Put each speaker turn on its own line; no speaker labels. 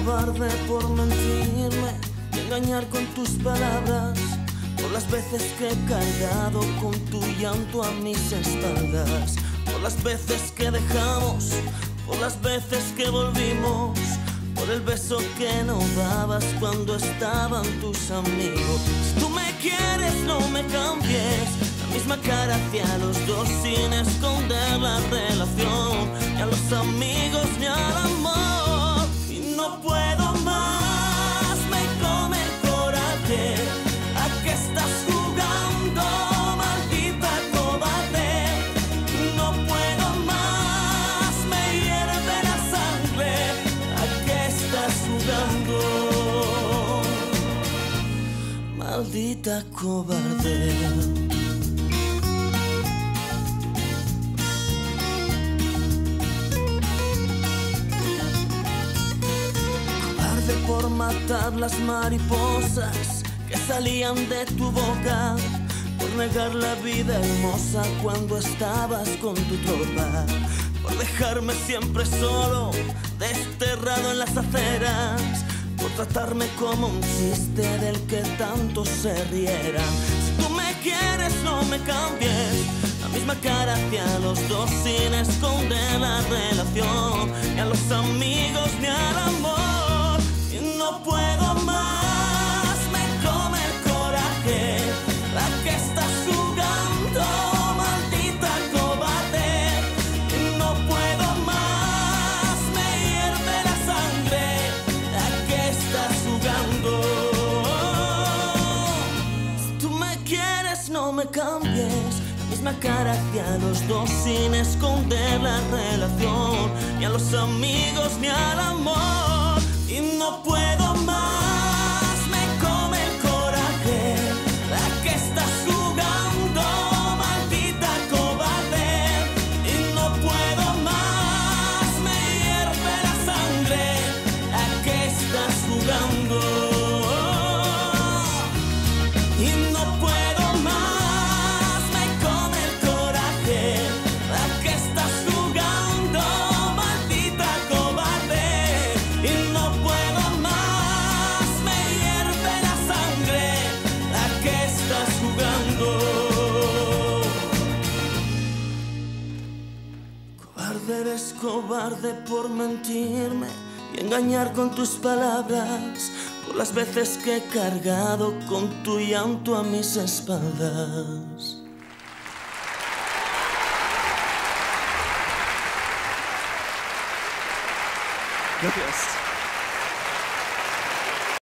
cobarde por mentirme y engañar con tus palabras, por las veces que he cargado con tu llanto a mis espaldas, por las veces que dejamos, por las veces que volvimos, por el beso que no dabas cuando estaban tus amigos. Si tú me quieres, no me cambies, la misma cara hacia los dos sin esconder la relación, ni a los amigos ni al amor. Y no puedo más, me come el coraje. ¿A qué estás jugando, maldita cobarde? No puedo más, me hierve la sangre. ¿A qué estás jugando, maldita cobarde? Por matar las mariposas que salían de tu boca, por negar la vida hermosa cuando estabas con tu tropa, por dejarme siempre solo, desterrado en las aceras, por tratarme como un chiste del que tanto se rieran. Si tú me quieres, no me cambies, la misma cara hacia los dos sin esconder la relación, ni a los amigos ni al amor. No puedo más, me come el coraje. ¿A qué estás jugando, maldita cobarde? No puedo más, me hierve la sangre. ¿A qué estás jugando? Si tú me quieres, no me cambies, la misma cara hacia los dos sin esconder la relación, ni a los amigos ni al amor. Y no puedo más, me come el coraje. ¿A qué estás jugando, maldita cobarde? Y no puedo más, me hierve la sangre. ¿A qué estás jugando? Y no puedo más, me come el coraje. ¿A qué estás jugando, maldita cobarde? Y no eres cobarde por mentirme y engañar con tus palabras, por las veces que he cargado con tu llanto a mis espaldas.
Gracias.